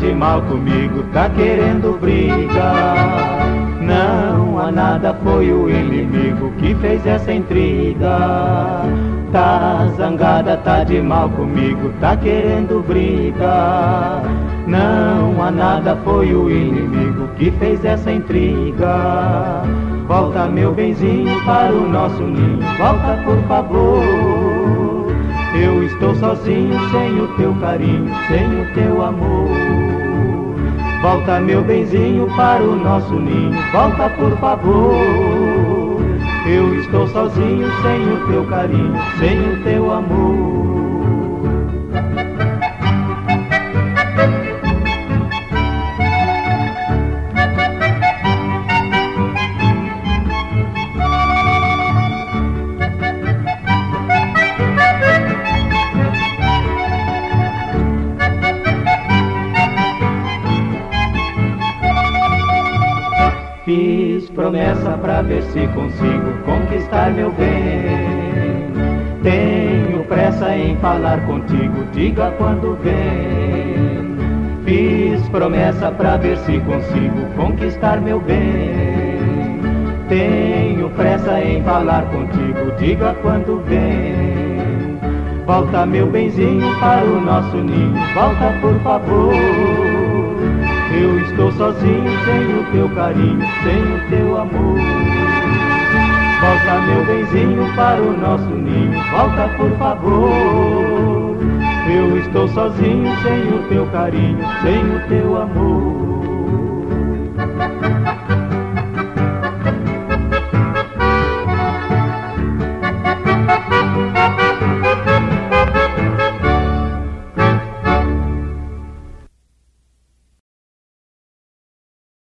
de mal comigo, tá querendo briga. Não há nada, foi o inimigo que fez essa intriga. Tá zangada, tá de mal comigo, tá querendo briga. Não há nada, foi o inimigo que fez essa intriga. Volta, meu benzinho, para o nosso ninho, volta por favor. Eu estou sozinho, sem o teu carinho, sem o teu amor. Volta, meu benzinho, para o nosso ninho, volta por favor. Eu estou sozinho, sem o teu carinho, sem o teu amor. Fiz promessa pra ver se consigo conquistar meu bem. Tenho pressa em falar contigo, diga quando vem. Fiz promessa pra ver se consigo conquistar meu bem. Tenho pressa em falar contigo, diga quando vem. Volta, meu benzinho, para o nosso ninho, volta por favor. Eu estou sozinho, sem o teu carinho, sem o teu amor. Volta, meu benzinho, para o nosso ninho, volta por favor. Eu estou sozinho, sem o teu carinho, sem o teu amor.